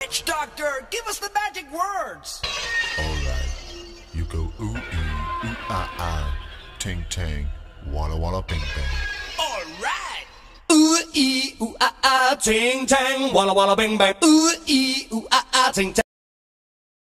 Witch doctor, give us the magic words. Alright, you go ooh ee, ooh ah, ting tang, walla walla bing bang. Alright. Ooh ee ooh ah, ting tang, walla walla bing bang. Ooh ee ooh ah, ting tang.